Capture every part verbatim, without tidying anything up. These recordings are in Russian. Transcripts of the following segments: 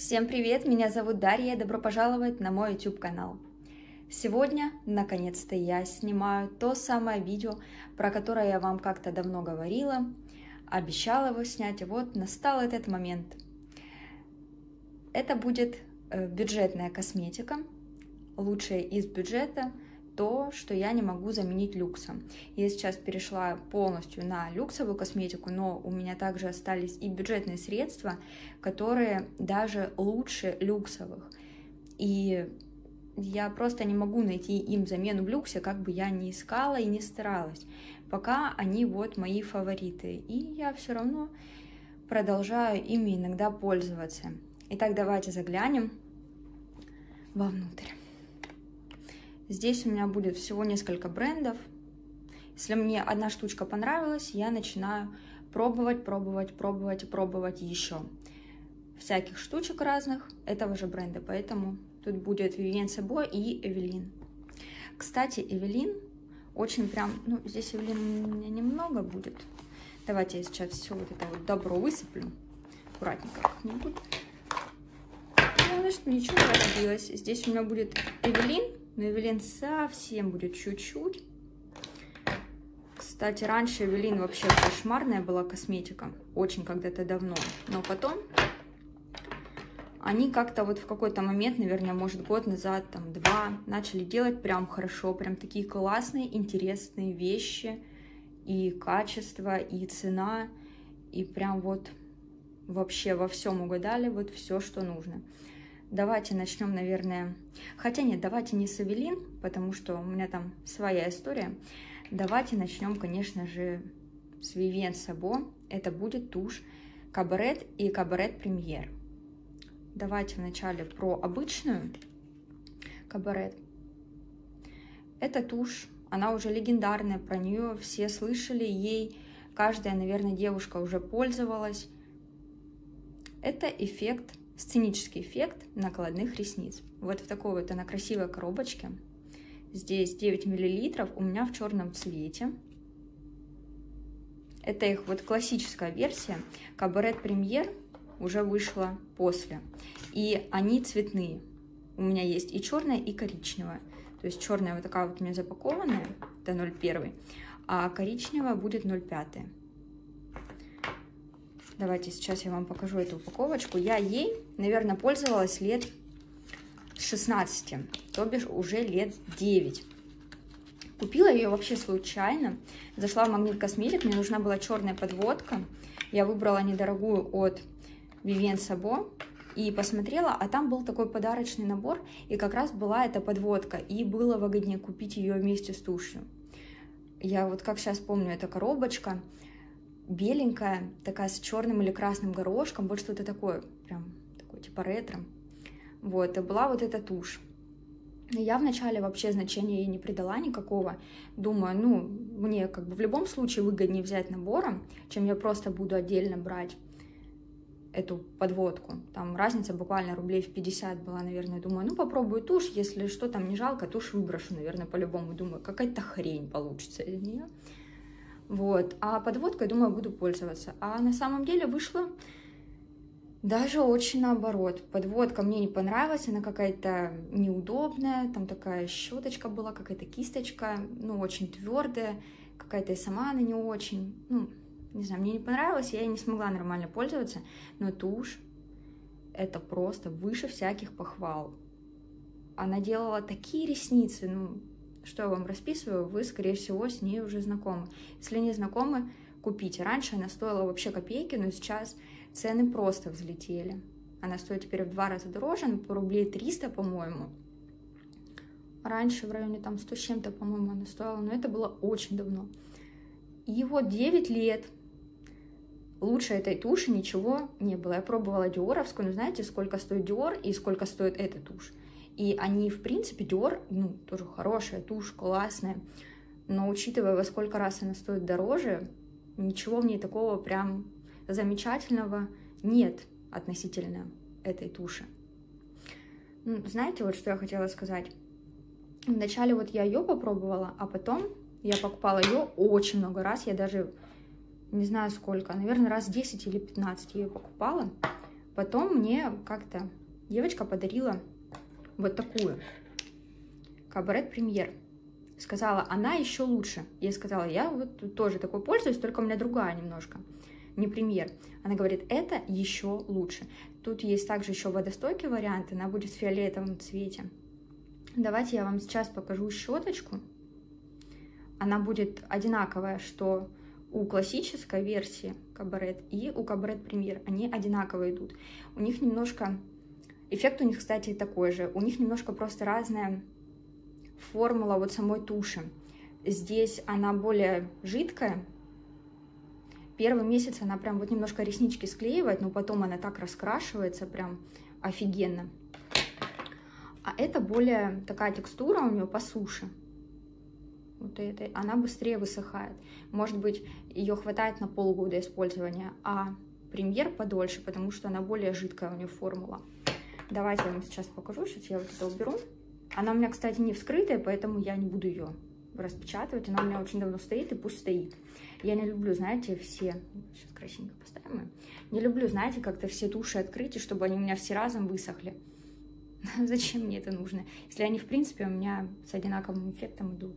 Всем привет, меня зовут Дарья, и добро пожаловать на мой YouTube канал. Сегодня, наконец-то, я снимаю то самое видео, про которое я вам как-то давно говорила, обещала его снять, и вот настал этот момент. Это будет бюджетная косметика, лучшая из бюджета, то, что я не могу заменить люксом. Я сейчас перешла полностью на люксовую косметику, но у меня также остались и бюджетные средства, которые даже лучше люксовых. И я просто не могу найти им замену в люксе, как бы я ни искала и не старалась. Пока они вот мои фавориты, и я все равно продолжаю ими иногда пользоваться. Итак, давайте заглянем вовнутрь. Здесь у меня будет всего несколько брендов. Если мне одна штучка понравилась, я начинаю пробовать, пробовать, пробовать и пробовать еще. Всяких штучек разных этого же бренда, поэтому тут будет Vivien Sabo и Eveline. Кстати, Eveline очень прям, ну здесь Eveline у меня немного будет. Давайте я сейчас все вот это вот добро высыплю. Аккуратненько как-нибудь. Главное, что ничего не разбилось. Здесь у меня будет Eveline. Но Eveline совсем будет чуть-чуть. Кстати, раньше Eveline вообще кошмарная была косметика. Очень когда-то давно. Но потом они как-то вот в какой-то момент, наверное, может год назад, там два, начали делать прям хорошо. Прям такие классные, интересные вещи. И качество, и цена. И прям вот вообще во всем угадали. Вот все, что нужно. Давайте начнем, наверное... Хотя нет, давайте не с Eveline, потому что у меня там своя история. Давайте начнем, конечно же, с Vivien Sabo. Это будет тушь Cabaret и Cabaret Premier. Давайте вначале про обычную Cabaret. Эта тушь, она уже легендарная, про нее все слышали, ей каждая, наверное, девушка уже пользовалась. Это эффект... Сценический эффект накладных ресниц. Вот в такой вот она красивой коробочке. Здесь девять миллилитров, у меня в черном цвете. Это их вот классическая версия. Cabaret Premier уже вышла после. И они цветные. У меня есть и черная, и коричневая. То есть черная вот такая вот у меня запакованная, это ноль один, а коричневая будет ноль пять. Давайте сейчас я вам покажу эту упаковочку. Я ей, наверное, пользовалась лет с шестнадцати, то бишь уже лет девять. Купила ее вообще случайно. Зашла в Магнит Косметик, мне нужна была черная подводка. Я выбрала недорогую от Vivien Sabo и посмотрела, а там был такой подарочный набор, и как раз была эта подводка, и было выгоднее купить ее вместе с тушью. Я вот как сейчас помню, эта коробочка беленькая, такая с черным или красным горошком, вот что-то такое, прям такое типа ретро. Вот, и была вот эта тушь. Я вначале вообще значения ей не придала никакого. Думаю, ну, мне как бы в любом случае выгоднее взять набором, чем я просто буду отдельно брать эту подводку. Там разница буквально рублей в пятьдесят была, наверное. Думаю, ну попробую тушь, если что, там не жалко, тушь выброшу, наверное, по-любому. Думаю, какая-то хрень получится из нее. Вот, а подводкой, думаю, буду пользоваться. А на самом деле вышло даже очень наоборот. Подводка мне не понравилась, она какая-то неудобная, там такая щеточка была, какая-то кисточка, ну, очень твердая, какая-то и сама она не очень, ну, не знаю, мне не понравилось, я ей не смогла нормально пользоваться, но тушь, это просто выше всяких похвал. Она делала такие ресницы, ну... Что я вам расписываю, вы, скорее всего, с ней уже знакомы. Если не знакомы, купите. Раньше она стоила вообще копейки, но сейчас цены просто взлетели. Она стоит теперь в два раза дороже, ну, по рублей триста, по-моему. Раньше в районе там сто с чем-то, по-моему, она стоила, но это было очень давно. И вот девять лет. Лучше этой туши ничего не было. Я пробовала диоровскую, но знаете, сколько стоит Dior и сколько стоит эта тушь? И они, в принципе, Dior, ну, тоже хорошая тушь, классная. Но учитывая, во сколько раз она стоит дороже, ничего в ней такого прям замечательного нет относительно этой туши. Ну, знаете, вот что я хотела сказать? Вначале вот я ее попробовала, а потом я покупала ее очень много раз. Я даже не знаю сколько, наверное, раз десять или пятнадцать я ее покупала. Потом мне как-то девочка подарила вот такую Cabaret Premier. Сказала, она еще лучше. Я сказала, я вот тоже такой пользуюсь, только у меня другая немножко, не Premier. Она говорит, это еще лучше. Тут есть также еще водостойкий вариант, она будет в фиолетовом цвете. Давайте я вам сейчас покажу щеточку. Она будет одинаковая, что у классической версии Cabaret и у Cabaret Premier. Они одинаково идут. У них немножко... Эффект у них, кстати, такой же. У них немножко просто разная формула вот самой туши. Здесь она более жидкая. Первый месяц она прям вот немножко реснички склеивает, но потом она так раскрашивается прям офигенно. А это более такая текстура у нее по суше. Вот это, она быстрее высыхает. Может быть, ее хватает на полгода использования, а Премьер подольше, потому что она более жидкая у нее формула. Давайте я вам сейчас покажу. Сейчас я вот это уберу. Она у меня, кстати, не вскрытая, поэтому я не буду ее распечатывать. Она у меня очень давно стоит, и пусть стоит. Я не люблю, знаете, все... Сейчас красивенько поставим ее. Не люблю, знаете, как-то все туши открыть, и чтобы они у меня все разом высохли. Зачем мне это нужно? Если они, в принципе, у меня с одинаковым эффектом идут.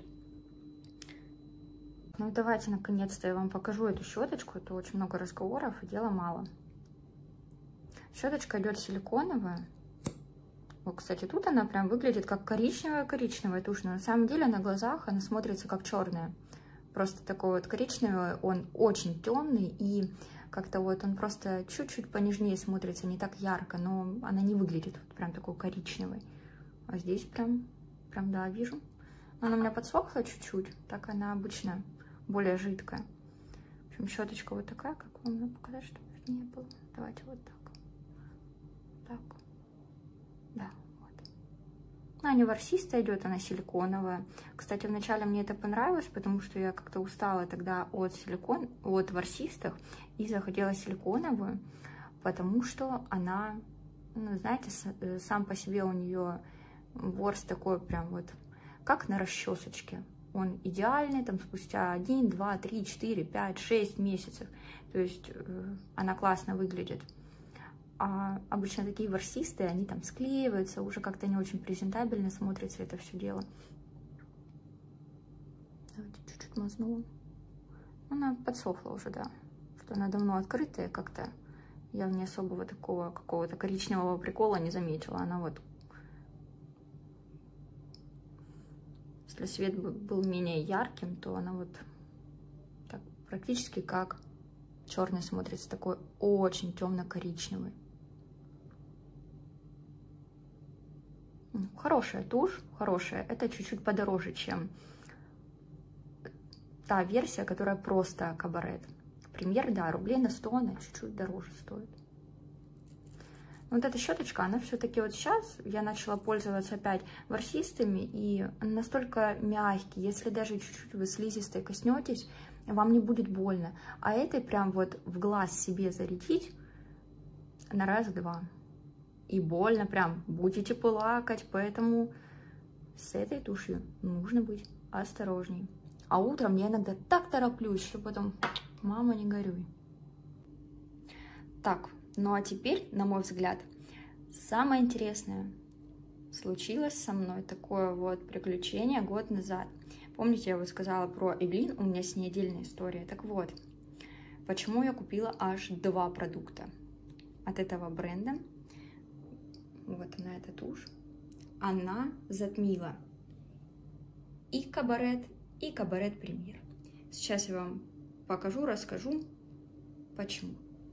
Ну, давайте, наконец-то, я вам покажу эту щеточку. Это очень много разговоров, и дела мало. Щеточка идет силиконовая. Вот, кстати, тут она прям выглядит как коричневая-коричневая тушь, но на самом деле на глазах она смотрится как черная. Просто такой вот коричневый, он очень темный, и как-то вот он просто чуть-чуть понежнее смотрится, не так ярко, но она не выглядит вот прям такой коричневой. А здесь прям, прям, да, вижу. Она у меня подсохла чуть-чуть, так она обычно более жидкая. В общем, щеточка вот такая, как вам надо показать, чтобы не было. Давайте вот так. Так. Да, вот. Она не ворсистая идет, она силиконовая. Кстати, вначале мне это понравилось, потому что я как-то устала тогда от силикон, от ворсистых и захотела силиконовую, потому что она, ну, знаете, сам по себе у нее ворс такой прям вот, как на расчесочке. Он идеальный, там, спустя один, два, три, четыре, пять, шесть месяцев. То есть э, она классно выглядит. А обычно такие ворсистые, они там склеиваются, уже как-то не очень презентабельно смотрится это все дело. Давайте чуть-чуть мазнула. Она подсохла уже, да. Что она давно открытая, как-то я не особого такого какого-то коричневого прикола не заметила. Она вот... Если свет был менее ярким, то она вот так, практически как черный смотрится, такой очень темно-коричневый. Хорошая тушь, хорошая. Это чуть-чуть подороже, чем та версия, которая просто Cabaret. Премьер, да, рублей на сто, она чуть-чуть дороже стоит. Вот эта щеточка, она все-таки вот сейчас я начала пользоваться опять ворсистыми, и настолько мягкий, если даже чуть-чуть вы слизистой коснетесь, вам не будет больно. А этой прям вот в глаз себе зарядить на раз-два. И больно прям, будете плакать, поэтому с этой тушью нужно быть осторожней. А утром я иногда так тороплюсь, что потом, мама, не горюй. Так. Ну а теперь, на мой взгляд, самое интересное случилось со мной, такое вот приключение год назад. Помните, я вот сказала про Эвелин, у меня с ней отдельная история. Так вот, почему я купила аж два продукта от этого бренда. Вот она, эта тушь. Она затмила и Cabaret, и Cabaret Premier. Сейчас я вам покажу, расскажу, почему.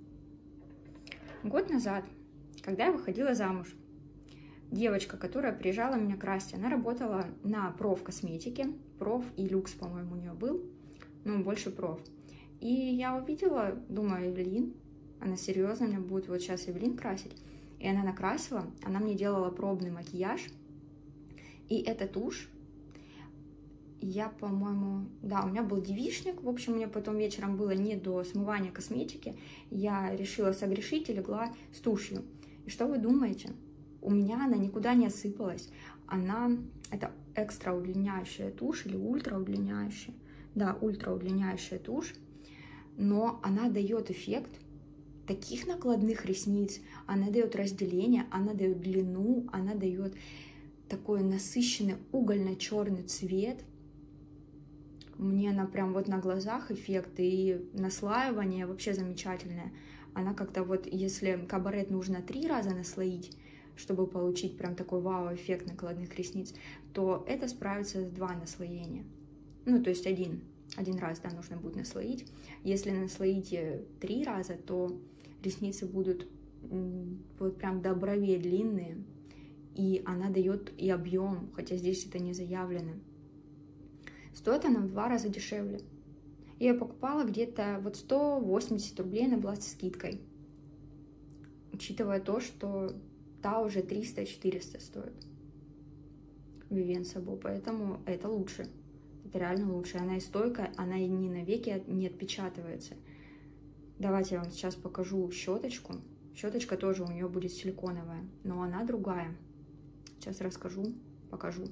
Год назад, когда я выходила замуж, девочка, которая приезжала меня красить, она работала на проф-косметике, проф и люкс, по-моему, у нее был, но больше проф. И я увидела, думаю, Эвелин, она серьезно меня будет вот сейчас Эвелин красить. И она накрасила, она мне делала пробный макияж, и эта тушь, я, по-моему, да, у меня был девичник, в общем, мне потом вечером было не до смывания косметики, я решила согрешить и легла с тушью. И что вы думаете? У меня она никуда не осыпалась, она, это экстра удлиняющая тушь или ультра удлиняющая, да, ультра удлиняющая тушь, но она дает эффект таких накладных ресниц. Она дает разделение, она дает длину, она дает такой насыщенный угольно-черный цвет. Мне она прям вот на глазах эффект, и наслаивание вообще замечательное. Она как-то вот, если кабарет нужно три раза наслоить, чтобы получить прям такой вау-эффект накладных ресниц, то это справится с два наслоения. Ну, то есть один, один раз, да, нужно будет наслоить. Если наслоите три раза, то ресницы будут вот прям до бровей длинные, и она дает и объем, хотя здесь это не заявлено. Стоит она в два раза дешевле. Я ее покупала где-то вот сто восемьдесят рублей, она была с скидкой. Учитывая то, что та уже триста-четыреста стоит. Вивьен Сабо, поэтому это лучше. Это реально лучше. Она и стойкая, она и ни навеки не отпечатывается. Давайте я вам сейчас покажу щеточку. Щеточка тоже у нее будет силиконовая, но она другая. Сейчас расскажу, покажу.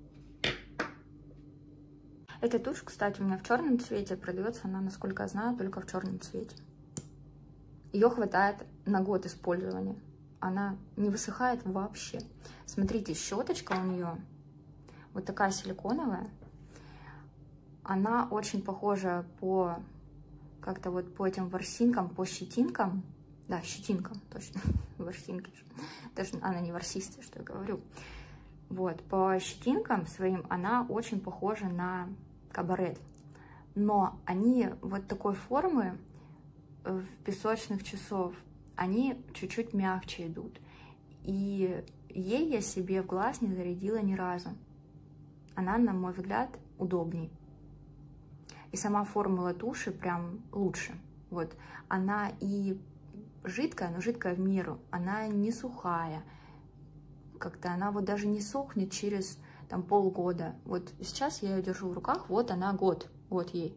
Эта тушь, кстати, у меня в черном цвете продается, она, насколько я знаю, только в черном цвете. Ее хватает на год использования. Она не высыхает вообще. Смотрите, щеточка у нее вот такая силиконовая. Она очень похожа по как-то вот по этим ворсинкам, по щетинкам. Да, щетинкам, точно. Ворсинки. Даже она не ворсистая, что я говорю. Вот, по щетинкам своим она очень похожа на кабарет. Но они вот такой формы в песочных часов, они чуть-чуть мягче идут. И ей я себе в глаз не зарядила ни разу. Она, на мой взгляд, удобней. И сама формула туши прям лучше. Вот, она и жидкая, но жидкая в меру. Она не сухая. Как-то она вот даже не сохнет через там полгода. Вот сейчас я ее держу в руках, вот она год, вот ей.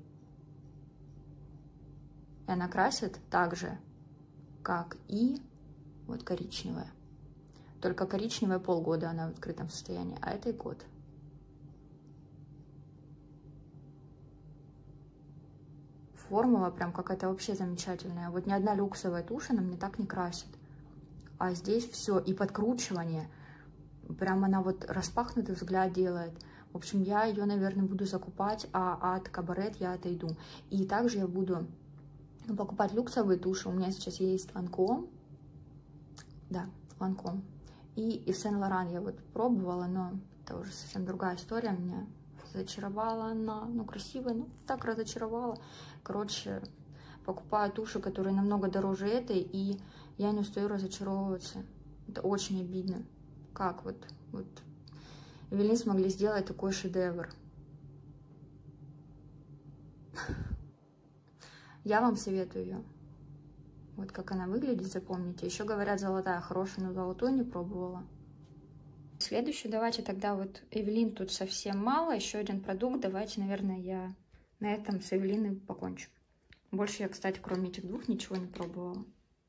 И она красит так же, как и вот коричневая. Только коричневая полгода она в открытом состоянии, а это и год. Формула прям какая-то вообще замечательная. Вот ни одна люксовая тушь она мне так не красит. А здесь все, и подкручивание. Прям она вот распахнутый взгляд делает. В общем, я ее, наверное, буду закупать, а от кабарет я отойду. И также я буду покупать люксовые туши. У меня сейчас есть Ланком. Да, Ланком. И Ив Сен Лоран я вот пробовала, но это уже совсем другая история. Меня разочаровала она. Ну, красивая, ну, так разочаровала. Короче, покупаю туши, которые намного дороже этой, и я не устаю разочаровываться. Это очень обидно. Как вот, вот Эвелин смогли сделать такой шедевр. Я вам советую ее. Вот как она выглядит, запомните. Еще говорят, золотая хорошая, но золотую не пробовала. Следующую давайте тогда вот Эвелин тут совсем мало. Еще один продукт. Давайте, наверное, я на этом с Эвелиной покончу. Больше я, кстати, кроме этих двух ничего не пробовала.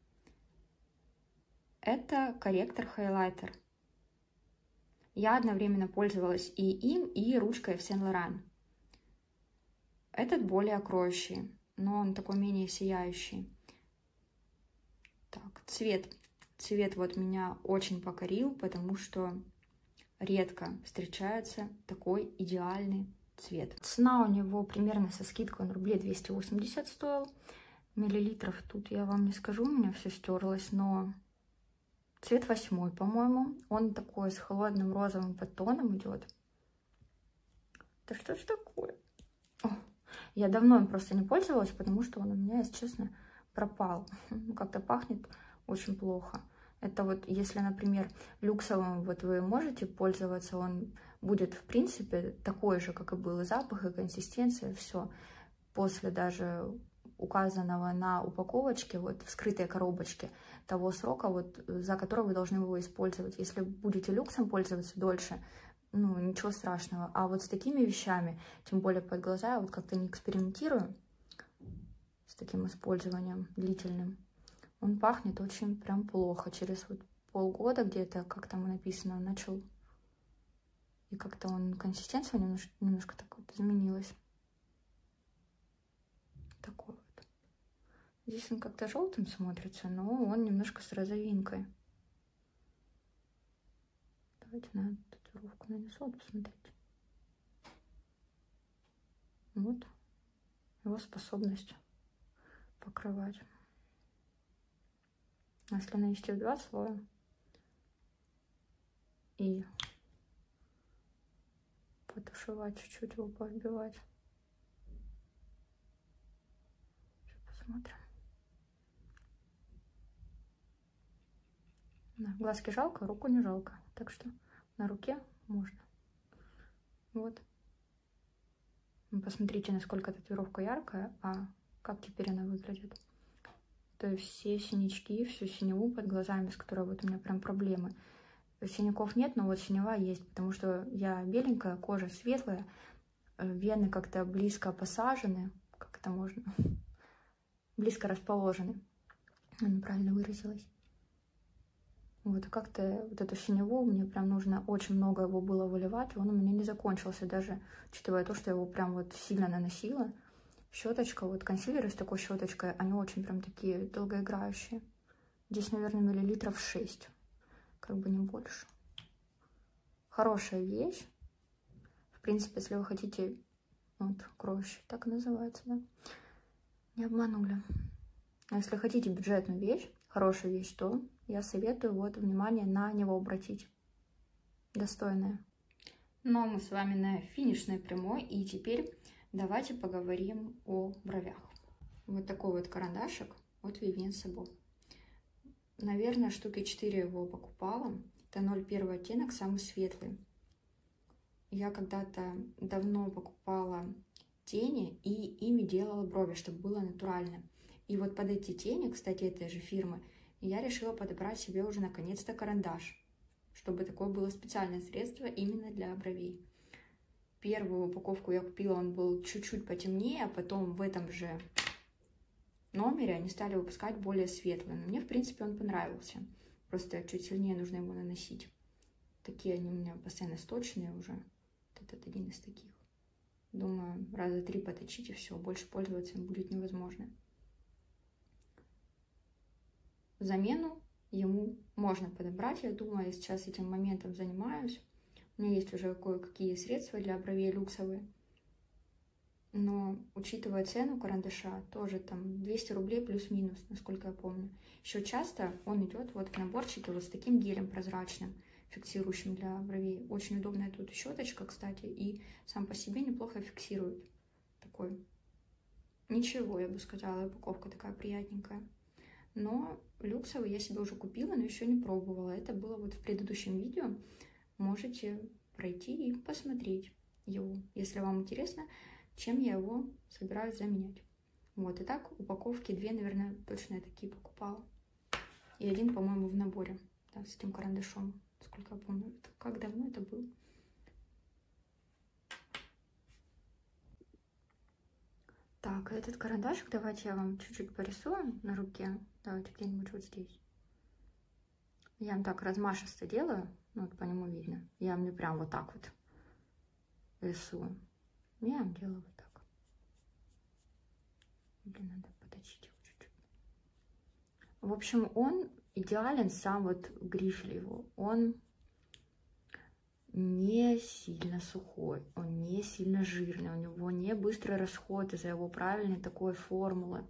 Это корректор-хайлайтер. Я одновременно пользовалась и им, и ручкой Ив Сен Лоран. Этот более кроющий, но он такой менее сияющий. Так, цвет. Цвет вот меня очень покорил, потому что редко встречается такой идеальный цвет. Цена у него примерно со скидкой, он рублей двести восемьдесят стоил. Миллилитров тут я вам не скажу, у меня все стерлось, но... Цвет восьмой, по-моему. Он такой с холодным розовым подтоном идет. Да что ж такое? О, я давно им просто не пользовалась, потому что он у меня, если честно, пропал. Как-то пахнет очень плохо. Это вот, если, например, люксовым вот вы можете пользоваться, он будет, в принципе, такой же, как и был, и запах, и консистенция, все. После даже указанного на упаковочке, вот в скрытой коробочке, того срока, вот за который вы должны его использовать. Если будете люксом пользоваться дольше, ну, ничего страшного. А вот с такими вещами, тем более под глаза, я вот как-то не экспериментирую с таким использованием длительным. Он пахнет очень прям плохо. Через вот полгода где-то, как там написано, он начал... И как-то он, консистенция немножко, немножко так вот изменилась. Такой вот. Здесь он как-то желтым смотрится, но он немножко с розовинкой. Давайте на татуировку нанесу, вот посмотрите. Вот его способность покрывать. Если нанести в два слоя и потушевать чуть-чуть, его повбивать. Сейчас посмотрим. Да, глазки жалко, руку не жалко. Так что на руке можно. Вот. Вы посмотрите, насколько татуировка яркая, а как теперь она выглядит. То есть все синячки, всю синеву под глазами, с которой вот у меня прям проблемы. Синяков нет, но вот синева есть, потому что я беленькая, кожа светлая, вены как-то близко посажены, как это можно, близко расположены. Неправильно выразилась. Вот, как-то вот эту синеву мне прям нужно, очень много его было выливать, он у меня не закончился, даже учитывая то, что я его прям вот сильно наносила. Щеточка, вот консилеры с такой щеточкой, они очень прям такие долгоиграющие. Здесь, наверное, миллилитров шесть, как бы не больше. Хорошая вещь. В принципе, если вы хотите, вот, кровищ, так и называется, да? Не обманули. А если хотите бюджетную вещь, хорошую вещь, то я советую вот внимание на него обратить. Достойная. Ну а мы с вами на финишной прямой, и теперь давайте поговорим о бровях. Вот такой вот карандашик от Vivien Sabo. Наверное, штуки четыре его покупала. Это ноль один оттенок, самый светлый. Я когда-то давно покупала тени и ими делала брови, чтобы было натурально. И вот под эти тени, кстати, этой же фирмы, я решила подобрать себе уже наконец-то карандаш, чтобы такое было специальное средство именно для бровей. Первую упаковку я купила, он был чуть-чуть потемнее, а потом в этом же номере они стали выпускать более светлый. Но мне, в принципе, он понравился. Просто чуть сильнее нужно его наносить. Такие они у меня постоянно сточные уже. Вот этот один из таких. Думаю, раза три поточить и все. Больше пользоваться им будет невозможно. Замену ему можно подобрать. Я думаю, я сейчас этим моментом занимаюсь. У меня есть уже кое-какие средства для бровей люксовые. Но, учитывая цену карандаша, тоже там двести рублей плюс-минус, насколько я помню. Еще часто он идет вот в наборчике вот с таким гелем прозрачным, фиксирующим для бровей. Очень удобная тут щеточка, кстати, и сам по себе неплохо фиксирует. Такой. Ничего, я бы сказала, упаковка такая приятненькая. Но люксовый я себе уже купила, но еще не пробовала. Это было вот в предыдущем видео. Можете пройти и посмотреть его, если вам интересно, чем я его собираюсь заменять. Вот, и так упаковки две, наверное, точно я такие покупала. И один, по-моему, в наборе, да, с этим карандашом, сколько я помню. Это, как давно это было? Так, этот карандашик, давайте я вам чуть-чуть порисую на руке. Давайте где-нибудь вот здесь. Я вам так размашисто делаю, ну, вот по нему видно. Я вам не прям вот так вот рисую. Я вам делаю вот так. Блин, надо поточить его чуть-чуть. В общем, он идеален, сам вот грифель его. Он не сильно сухой, он не сильно жирный, у него не быстрый расход из-за его правильной такой формулы.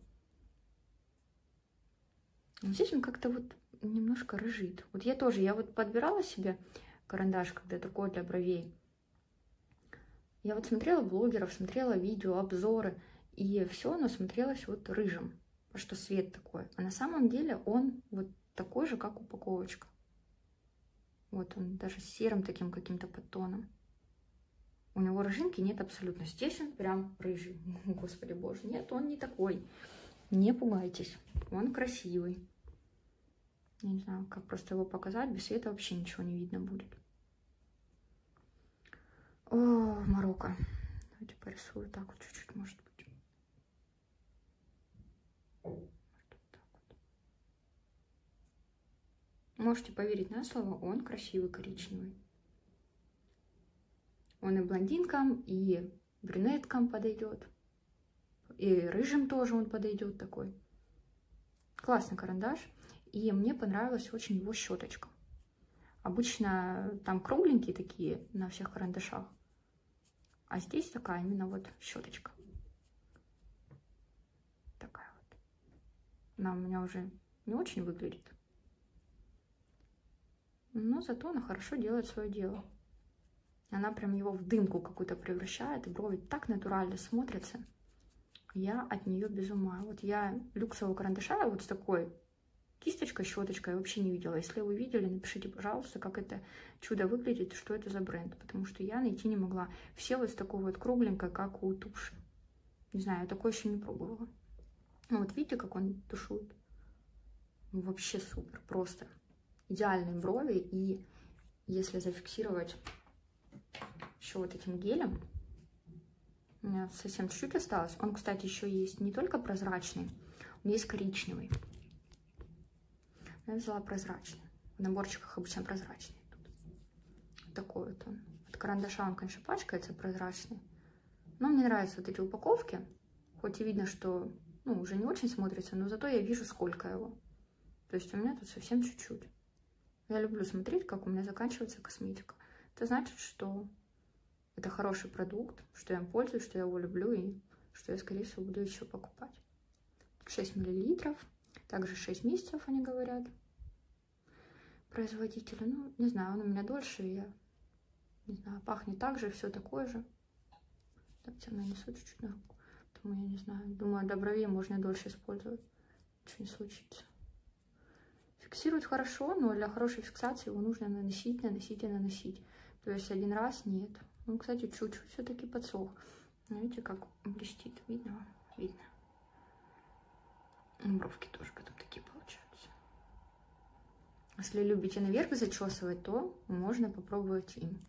Но здесь он как-то вот немножко рыжит. Вот я тоже, я вот подбирала себе карандаш, когда такой для бровей. Я вот смотрела блогеров, смотрела видео, обзоры, и все оно смотрелось вот рыжим, потому что свет такой. А на самом деле он вот такой же, как упаковочка. Вот он даже с серым таким каким-то подтоном. У него рыжинки нет абсолютно. Здесь он прям рыжий. Господи боже, нет, он не такой. Не пугайтесь, он красивый. Я не знаю, как просто его показать. Без света вообще ничего не видно будет. О, Марокко. Давайте порисую так вот чуть-чуть, может быть. Может, вот так вот. Можете поверить на слово, он красивый, коричневый. Он и блондинкам, и брюнеткам подойдет. И рыжим тоже он подойдет такой. Классный карандаш. И мне понравилась очень его щеточка. Обычно там кругленькие такие на всех карандашах. А здесь такая именно вот щеточка. Такая вот. Она у меня уже не очень выглядит. Но зато она хорошо делает свое дело. Она прям его в дымку какую-то превращает. И брови так натурально смотрятся. Я от нее без ума. Вот я люксового карандаша вот с такой кисточкой, щеточкой я вообще не видела. Если вы видели, напишите, пожалуйста, как это чудо выглядит, что это за бренд. Потому что я найти не могла. Все вот с такой вот кругленькой, как у туши. Не знаю, я такой еще не пробовала. Ну вот видите, как он тушует? Ну, вообще супер, просто. Идеальные брови. И если зафиксировать еще вот этим гелем, у меня совсем чуть-чуть осталось. Он, кстати, еще есть не только прозрачный, он есть коричневый. Я взяла прозрачный. В наборчиках обычно прозрачный. Тут. Такой вот он. От карандаша он, конечно, пачкается прозрачный. Но мне нравятся вот эти упаковки. Хоть и видно, что ну, уже не очень смотрится, но зато я вижу, сколько его. То есть у меня тут совсем чуть-чуть. Я люблю смотреть, как у меня заканчивается косметика. Это значит, что это хороший продукт, что я им пользуюсь, что я его люблю и что я, скорее всего, буду еще покупать. шесть миллилитров. Также шесть месяцев, они говорят. Производителя, ну, не знаю, он у меня дольше, я не знаю, пахнет так же, все такое же. Давайте я нанесу чуть-чуть на руку. Поэтому я не знаю, думаю, до бровей можно дольше использовать. Ничего не случится. Фиксирует хорошо, но для хорошей фиксации его нужно наносить, наносить и наносить. То есть один раз нет. Ну, кстати, чуть-чуть все-таки подсох. Видите, как блестит. Видно вам? Видно. Бровки тоже потом такие получаются. Если любите наверх зачесывать, то можно попробовать им.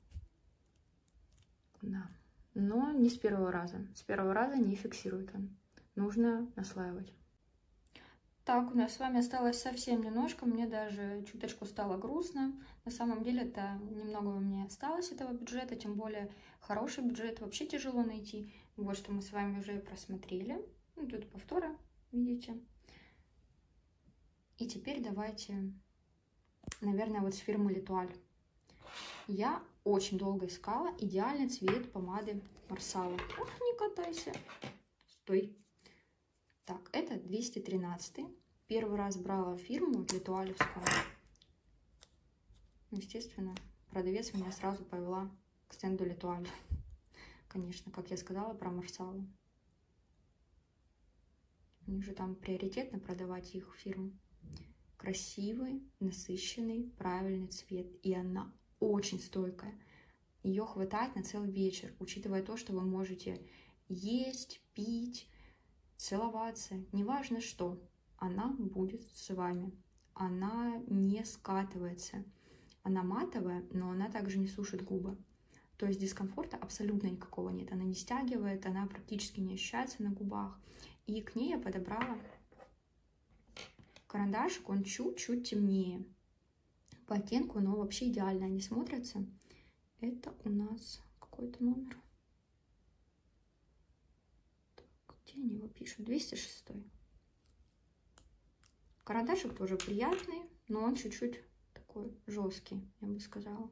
Да. Но не с первого раза. С первого раза не фиксирует он. Нужно наслаивать. Так, у нас с вами осталось совсем немножко. Мне даже чуточку стало грустно. На самом деле, это немного у меня осталось этого бюджета. Тем более, хороший бюджет вообще тяжело найти. Вот что мы с вами уже просмотрели. Ну, тут повторы, видите. И теперь давайте, наверное, вот с фирмы L'Etoile. Я очень долго искала идеальный цвет помады Марсала. Ох, не катайся. Стой. Так, это двести тринадцатый. Первый раз брала фирму L'Etoile-овскую. Естественно, продавец меня сразу повела к стенду L'Etoile. Конечно, как я сказала про Марсалу. У них же там приоритетно продавать их фирму. Красивый, насыщенный, правильный цвет. И она очень стойкая. Ее хватает на целый вечер, учитывая то, что вы можете есть, пить, целоваться. Неважно что, она будет с вами. Она не скатывается. Она матовая, но она также не сушит губы. То есть дискомфорта абсолютно никакого нет. Она не стягивает, она практически не ощущается на губах. И к ней я подобрала карандашик, он чуть-чуть темнее. По оттенку, но вообще идеально они смотрятся. Это у нас какой-то номер. Так, где они его пишут? двести шестой. Карандашик тоже приятный, но он чуть-чуть такой жесткий, я бы сказала.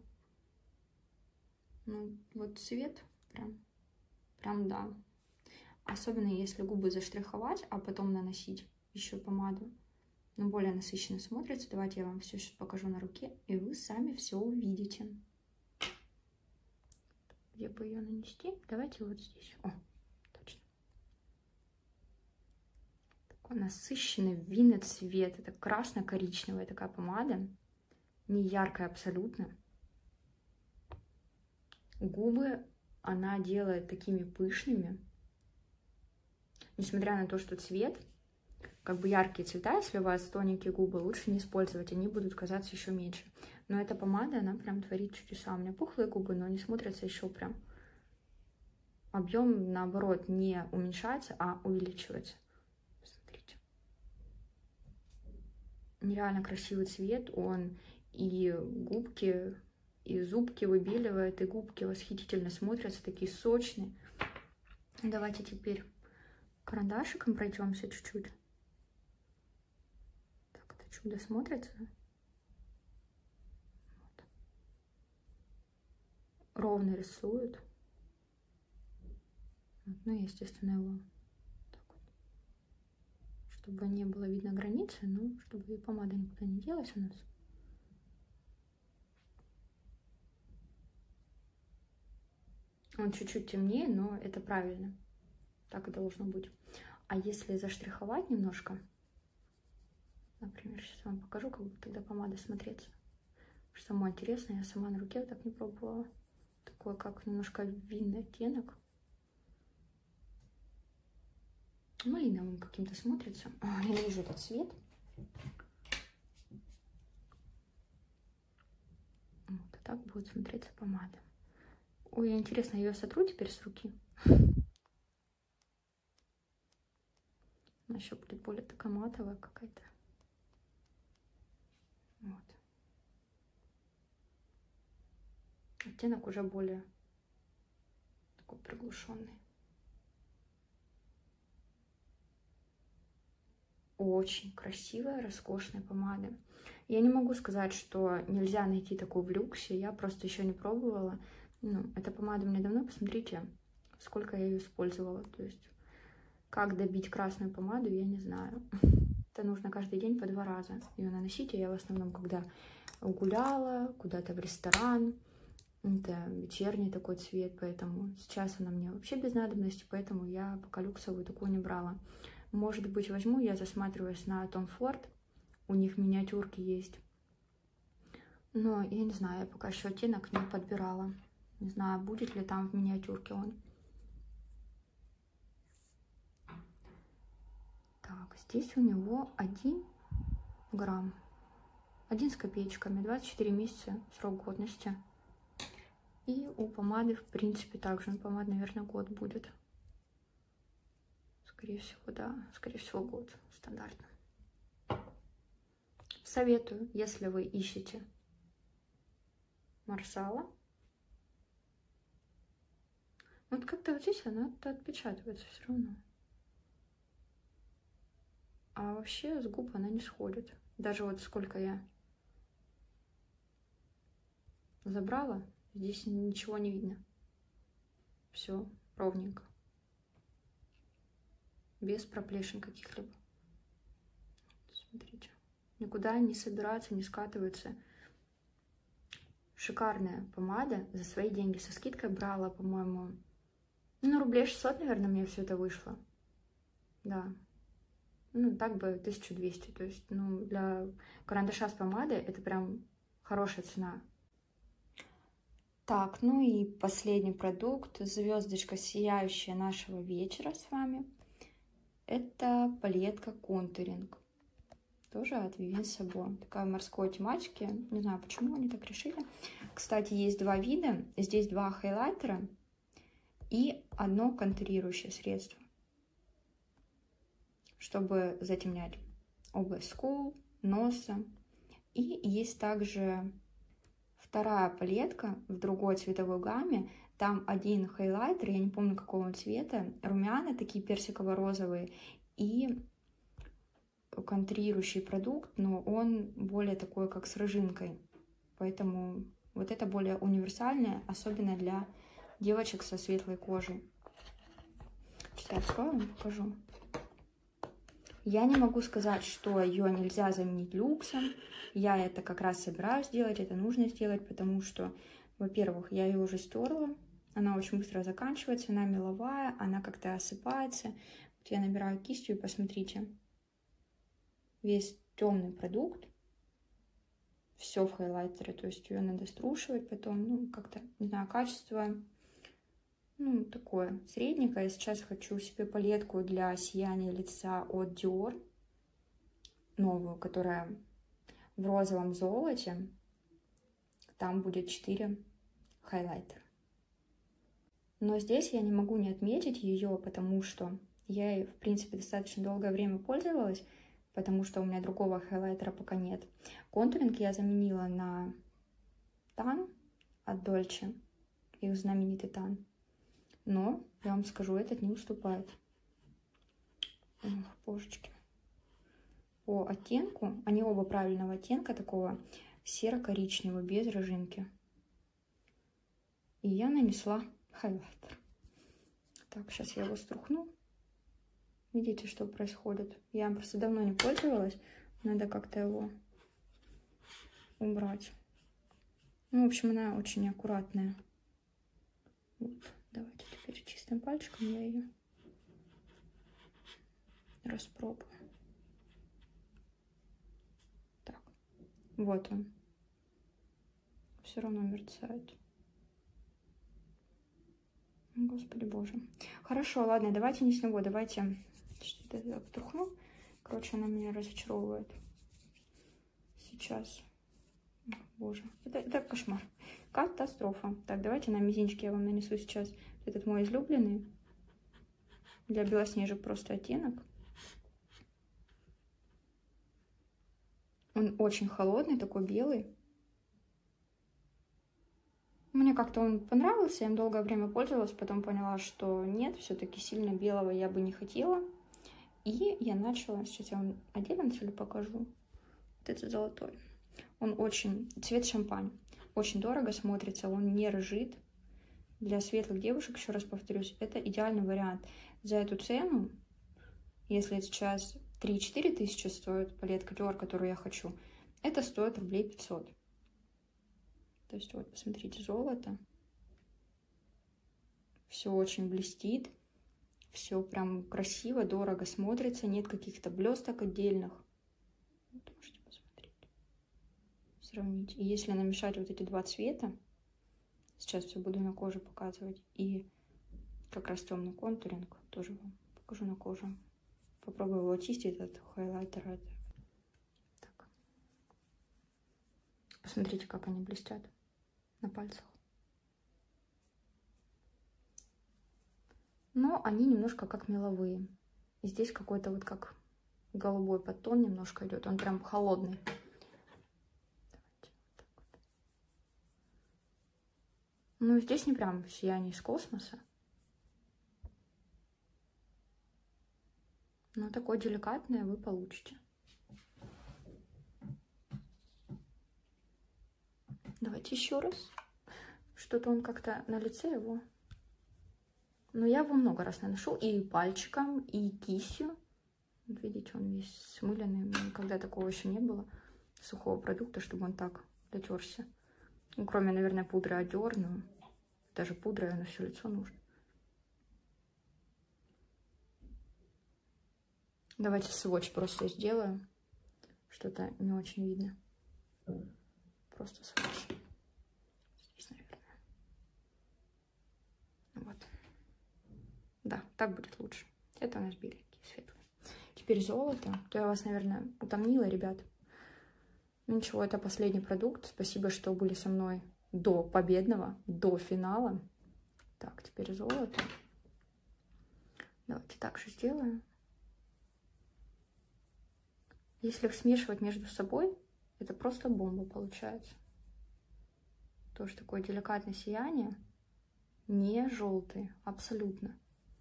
Ну, вот цвет прям, прям да. Особенно если губы заштриховать, а потом наносить еще помаду. Но более насыщенно смотрится. Давайте я вам все сейчас покажу на руке, и вы сами все увидите. Где бы ее нанести? Давайте вот здесь. О, точно. Такой насыщенный винный цвет. Это красно-коричневая такая помада. Не яркая абсолютно. Губы она делает такими пышными. Несмотря на то, что цвет, как бы яркие цвета, если у вас тоненькие губы, лучше не использовать, они будут казаться еще меньше. Но эта помада, она прям творит чудеса. У меня пухлые губы, но они смотрятся еще прям. Объем, наоборот, не уменьшается, а увеличивается. Посмотрите. Нереально красивый цвет. Он и губки, и зубки выбеливает, и губки восхитительно смотрятся, такие сочные. Давайте теперь карандашиком пройдемся чуть-чуть. это чудо смотрится. Вот. Ровно рисует. Вот. Ну, естественно, его так вот, чтобы не было видно границы, но чтобы и помада никуда не делась у нас. Он чуть-чуть темнее, но это правильно. Так и должно быть. А если заштриховать немножко, например, сейчас вам покажу, как будет тогда помада смотреться. Что самое интересное, я сама на руке вот так не пробовала. Такой, как немножко винный оттенок. Малиновым каким-то смотрится. Я не вижу этот цвет. Вот, и так будет смотреться помада. Ой, интересно, я ее сотру теперь с руки. Она еще будет более такая матовая какая-то. Вот. Оттенок уже более такой приглушенный. Очень красивая, роскошная помада. Я не могу сказать, что нельзя найти такую в люксе. Я просто еще не пробовала. Ну, эта помада у меня давно. Посмотрите, сколько я ее использовала. То есть, как добить красную помаду, я не знаю. Это нужно каждый день по два раза ее наносить. А я в основном, когда гуляла, куда-то в ресторан. Это вечерний такой цвет, поэтому сейчас она мне вообще без надобности, поэтому я пока люксовую такую не брала. Может быть, возьму, я засматриваюсь на Tom Ford, у них миниатюрки есть. Но я не знаю, я пока еще оттенок не подбирала. Не знаю, будет ли там в миниатюрке он. Так, здесь у него один грамм. один с копеечками, двадцать четыре месяца срок годности. И у помады, в принципе, также. Помада, наверное, год будет. Скорее всего, да. Скорее всего, год. Стандартно. Советую, если вы ищете Марсала. Вот как-то вот здесь она отпечатывается все равно. А вообще с губ она не сходит. Даже вот сколько я забрала, здесь ничего не видно. Все ровненько. Без проплешин каких-либо. Смотрите. Никуда не собирается, не скатывается. Шикарная помада. За свои деньги со скидкой брала, по-моему, ну, рублей шестьсот, наверное, мне все это вышло. Да. Ну, так бы тысяча двести. То есть, ну, для карандаша с помадой это прям хорошая цена. Так, ну и последний продукт, звездочка сияющая нашего вечера с вами. Это палетка контуринг. Тоже от Vivienne Sabo. Такая морской тематики. Не знаю, почему они так решили. Кстати, есть два вида. Здесь два хайлайтера и одно контурирующее средство, чтобы затемнять область скул, носа. И есть также вторая палетка в другой цветовой гамме. Там один хайлайтер, я не помню какого цвета, румяна такие персиково-розовые, и контурирующий продукт, но он более такой, как с рыжинкой. Поэтому вот это более универсальное, особенно для девочек со светлой кожей. Сейчас я открою, покажу. Я не могу сказать, что ее нельзя заменить люксом. Я это как раз собираюсь сделать, это нужно сделать, потому что, во-первых, я ее уже стерла. Она очень быстро заканчивается, она меловая, она как-то осыпается. Вот я набираю кистью и посмотрите. Весь темный продукт. Все в хайлайтере, то есть ее надо струшивать потом. Ну, как-то, не знаю, качество, ну, такое средненькое. Сейчас хочу себе палетку для сияния лица от Dior. Новую, которая в розовом золоте. Там будет четыре хайлайтера. Но здесь я не могу не отметить ее, потому что я ей, в принципе, достаточно долгое время пользовалась, потому что у меня другого хайлайтера пока нет. Контуринг я заменила на Тан от Dolce, их знаменитый Тан. Но, я вам скажу, этот не уступает. Ох, божечки. по оттенку. Они оба правильного оттенка, такого серо-коричневого, без рыжинки. И я нанесла хайлайтер. Так, сейчас я его струхну. Видите, что происходит? Я просто давно не пользовалась. Надо как-то его убрать. Ну, в общем, она очень аккуратная. Вот. Давайте теперь чистым пальчиком я ее распробую. Так, вот он. Все равно мерцает. Господи боже. Хорошо, ладно, давайте не с него, давайте что-то я обтрухну. Короче, она меня разочаровывает. Сейчас. Боже, это, это кошмар. Катастрофа. Так, давайте на мизинчике я вам нанесу сейчас этот мой излюбленный. Для белоснежек просто оттенок. Он очень холодный, такой белый. Мне как-то он понравился, я им долгое время пользовалась, потом поняла, что нет, все-таки сильно белого я бы не хотела. И я начала, сейчас я вам отдельно целью покажу, вот этот золотой. Он очень, цвет шампань, очень дорого смотрится, он не рыжит. Для светлых девушек, еще раз повторюсь, это идеальный вариант. За эту цену, если сейчас три-четыре тысячи стоит палетка Dior, которую я хочу, это стоит рублей пятьсот. То есть вот, посмотрите, золото. Все очень блестит. Все прям красиво, дорого смотрится. Нет каких-то блесток отдельных. Вот, можете посмотреть. Сравнить. И если намешать вот эти два цвета, сейчас все буду на коже показывать. И как раз темный контуринг тоже вам покажу на коже. Попробую его очистить, этот хайлайтер. Так. Посмотрите, как они блестят на пальцах. Но они немножко как меловые. И здесь какой-то вот как голубой подтон немножко идет. Он прям холодный. Давайте вот так вот. Ну, здесь не прям сияние из космоса. Но такое деликатное вы получите. Давайте еще раз. Что-то он как-то на лице его. Но я его много раз наношу. И пальчиком, и кистью. Вот видите, он весь смыленный. Никогда такого еще не было. Сухого продукта, чтобы он так дотерся. Ну, кроме, наверное, пудры Dior, но даже пудра на все лицо нужно. Давайте сводч просто сделаю. Что-то не очень видно. Просто сводч. Здесь, наверное. Вот. Да, так будет лучше. Это у нас беленький, светлый. Теперь золото. То я вас, наверное, утомнила, ребят. Ну ничего, это последний продукт. Спасибо, что были со мной до победного, до финала. Так, теперь золото. Давайте так же сделаем. Если их смешивать между собой, это просто бомба получается. Тоже такое деликатное сияние. Не желтый, абсолютно.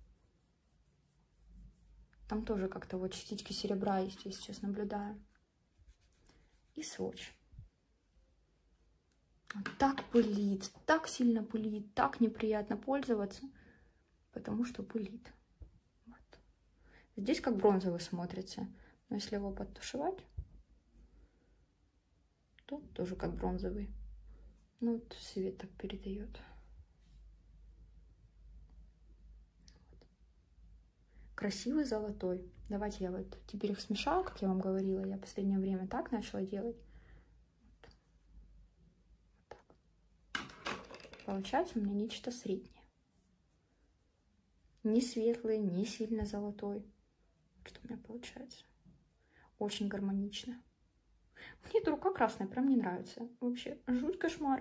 Там тоже как-то вот частички серебра есть, я сейчас наблюдаю. И сводч. Так пылит, так сильно пылит, так неприятно пользоваться, потому что пылит. Вот. Здесь как бронзовый смотрится, но если его подтушевать, то тоже как бронзовый. Ну вот свет так передает. Вот. Красивый золотой. Давайте я вот теперь их смешаю, как я вам говорила. Я в последнее время так начала делать. Вот. Вот так. Получается у меня нечто среднее. Не светлый, не сильно золотой. Что у меня получается? Очень гармонично. Мне эта рука красная прям не нравится. Вообще, жуть, кошмар.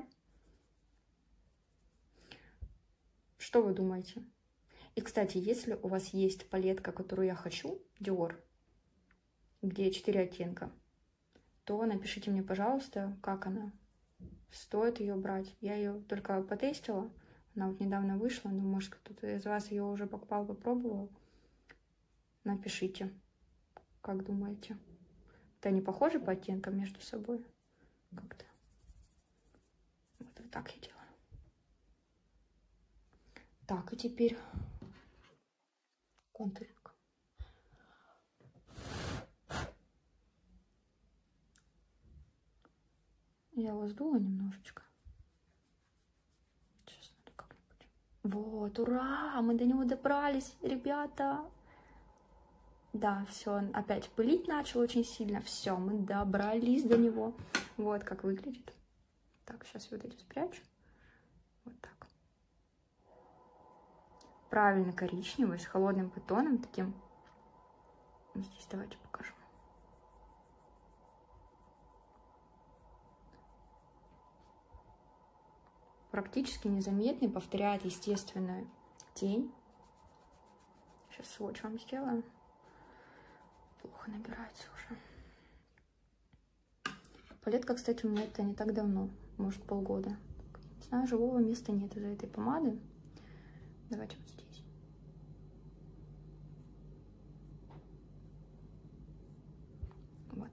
Что вы думаете? И, кстати, если у вас есть палетка, которую я хочу, Dior, где четыре оттенка, то напишите мне, пожалуйста, как она. Стоит ее брать. Я ее только потестила. Она вот недавно вышла, но, может, кто-то из вас ее уже покупал, попробовал. Напишите, как думаете. Как-то они похожи по оттенкам между собой. Как-то. Вот, вот так я делаю. Так, и теперь контуринг. Я его сдула немножечко. Сейчас надо как-нибудь. Вот, ура! Мы до него добрались, ребята! Да, все, опять пылить начал очень сильно. Все, мы добрались до него. Вот как выглядит. Так, сейчас вот эти спрячу. Вот так. Правильно коричневый, с холодным бутоном таким. Здесь давайте покажу. Практически незаметный, повторяет естественную тень. Сейчас сводч вам сделаю. Плохо набирается уже. Палетка, кстати, у меня это не так давно, может полгода. Не знаю, живого места нет из-за этой помады. Давайте вот здесь. Вот.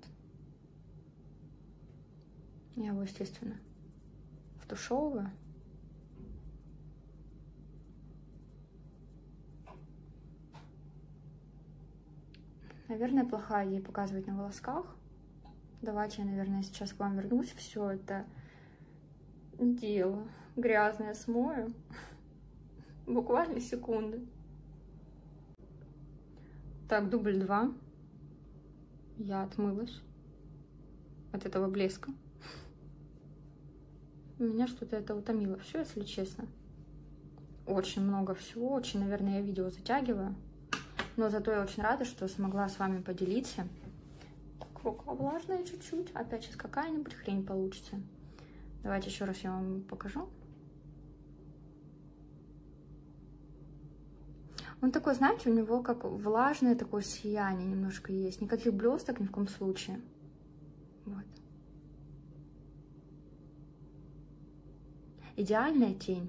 Я его, естественно, втушевываю. Наверное, плохая идея показывать на волосках. Давайте я, наверное, сейчас к вам вернусь. Все это дело грязное смою. Буквально секунды. Так, дубль два. Я отмылась от этого блеска. Меня что-то это утомило. Все, если честно. Очень много всего. Очень, наверное, я видео затягиваю. Но зато я очень рада, что смогла с вами поделиться. Так, рука влажная чуть-чуть. Опять сейчас какая-нибудь хрень получится. Давайте еще раз я вам покажу. Он такой, знаете, у него как влажное такое сияние немножко есть. Никаких блесток ни в коем случае. Вот. Идеальная тень.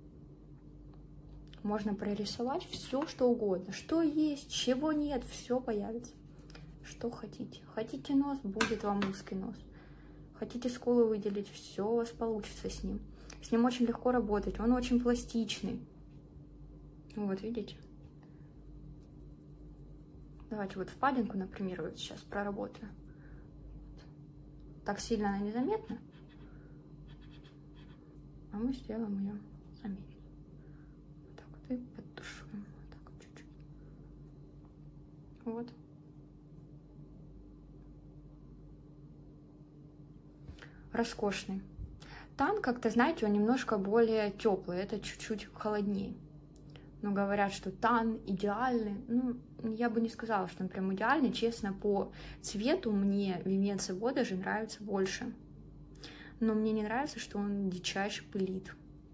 Можно прорисовать все, что угодно. Что есть, чего нет, все появится. Что хотите. Хотите нос, будет вам узкий нос. Хотите скулы выделить, все у вас получится с ним. С ним очень легко работать, он очень пластичный. Вот, видите? Давайте вот впадинку, например, вот сейчас проработаю. Так сильно она незаметна. А мы сделаем ее заметнее. И подтушуем вот так вот чуть-чуть. Вот. Роскошный. Тан, как-то, знаете, он немножко более теплый, это чуть-чуть холоднее. Но говорят, что тан идеальный. Ну, я бы не сказала, что он прям идеальный. Честно, по цвету мне Vivense Eau даже нравится больше. Но мне не нравится, что он дичайше пылит.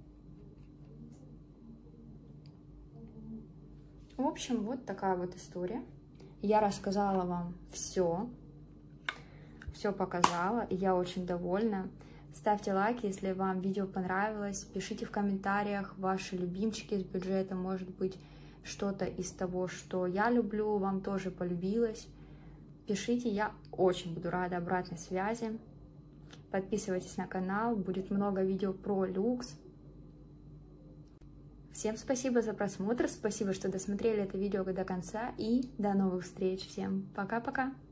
В общем, вот такая вот история. Я рассказала вам все. Все показала, и я очень довольна. Ставьте лайки, если вам видео понравилось. Пишите в комментариях ваши любимчики из бюджета. Может быть, что-то из того, что я люблю, вам тоже полюбилось. Пишите, я очень буду рада обратной связи. Подписывайтесь на канал, будет много видео про люкс. Всем спасибо за просмотр, спасибо, что досмотрели это видео до конца, и до новых встреч. Всем пока-пока!